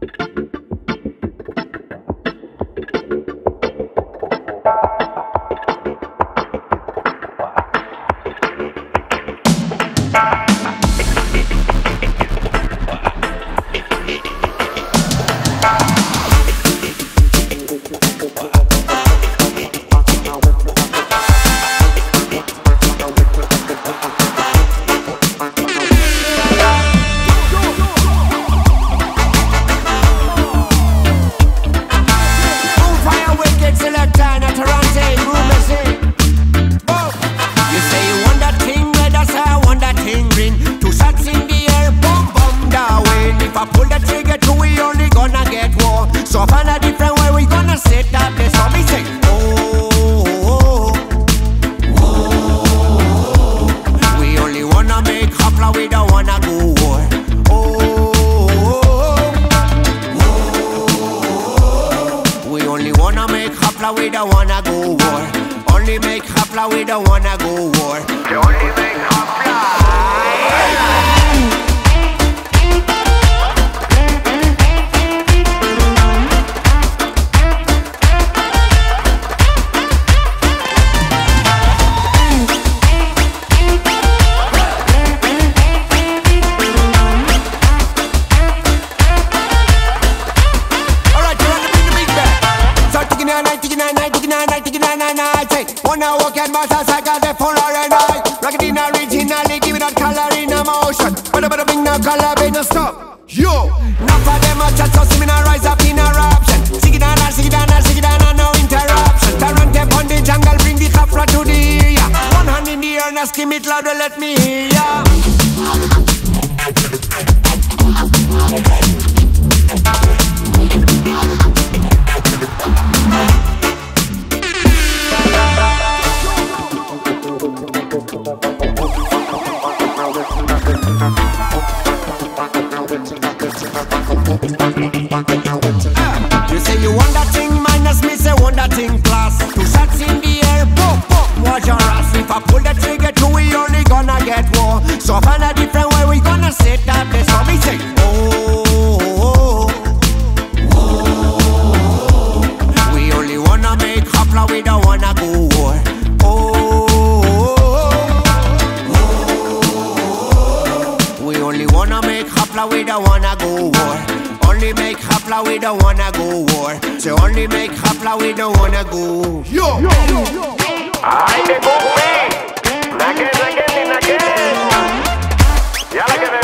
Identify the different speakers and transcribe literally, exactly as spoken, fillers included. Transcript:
Speaker 1: We don't wanna go war. Only make hapla, we don't wanna go war. We only make hapla. Wanna walk at motorcycle, they full of red eye. Rock it in originally, give it that color in emotion. But but bring no color, be no stop. Yo, now for them a chat, so see me now rise up in eruption. Sing it down, sing it down, sing it down, no interruption. Tarant on the jungle, bring the khafra to the ear. One hand in the air, now scream it louder, let me hear ya. You say you want that thing, minus me say want that thing plus. Two shots in the air, boom, boom, watch your ass. If I pull the trigger two, we only gonna get war. So find a different way, we gonna set that place. So me say, oh, oh, oh. We only wanna make hapla, we don't wanna go war. Oh, oh, oh. We only wanna make hapla, we don't wanna go war. Only make hapla, we don't wanna go war. So only make hapla, we don't wanna go. Yo, yo, yo, yo. Ay, que cumple. Naque, naque, naque. Ya la que me